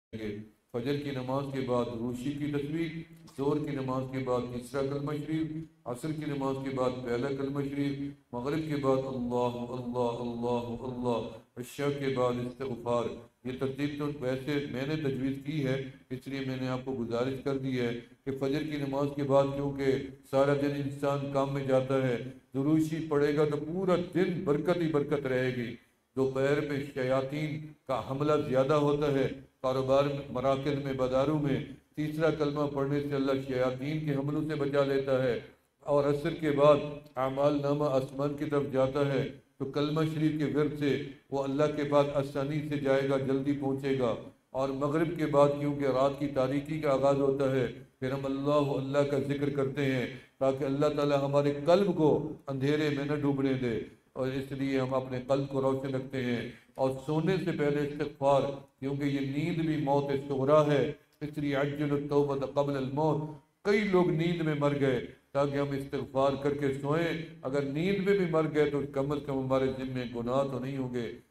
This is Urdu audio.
گے۔ فجر کی نماز کے بعد روشی کی تسبیح، ظہر کی نماز کے بعد تیسرا کلمہ شریف، عصر کی نماز کے بعد پہلا کلمہ شریف، مغرب کے بعد اللہ اللہ اللہ اللہ، عشاء کے بعد استغفار۔ یہ ترتیب تو ویسے میں نے تجویز کی ہے، اس لیے میں نے آپ کو گزارش کر دی ہے کہ فجر کی نماز کے بعد کیونکہ سارا دن انسان کام میں جاتا ہے، دروشی پڑھے گا تو پورا دن برکت ہی برکت رہے گی۔ دوپہر میں شیاطین کا حملہ زیادہ ہوتا ہے، کاروبار میں، مراکز میں، بازاروں میں، تیسرا کلمہ پڑھنے سے اللہ شیاطین کے حملوں سے بچا لیتا ہے۔ اور عصر کے بعد اعمال نامہ آسمان کی طرف جاتا ہے تو کلمہ شریف کے ورد سے وہ اللہ کے پاس آسانی سے جائے گا، جلدی پہنچے گا۔ اور مغرب کے بعد کیونکہ رات کی تاریکی کا آغاز ہوتا ہے، پھر ہم اللہ اللہ کا ذکر کرتے ہیں تاکہ اللہ تعالی ہمارے قلب کو اندھیرے میں نہ ڈوبنے دے، اور اس لیے ہم اپنے قلب کو روشن رکھتے ہیں۔ اور سونے سے پہلے استغفار، کیونکہ یہ نیند بھی موت صغریٰ ہے، اس لیے عجل التوبۃ قبل الموت۔ کئی لوگ نیند میں مر گئے، تاکہ ہم استغفار کر کے سوئیں۔ اگر نیند میں بھی مر گئے تو کم از کم ہمارے ذمے گناہ تو نہیں ہوں گے۔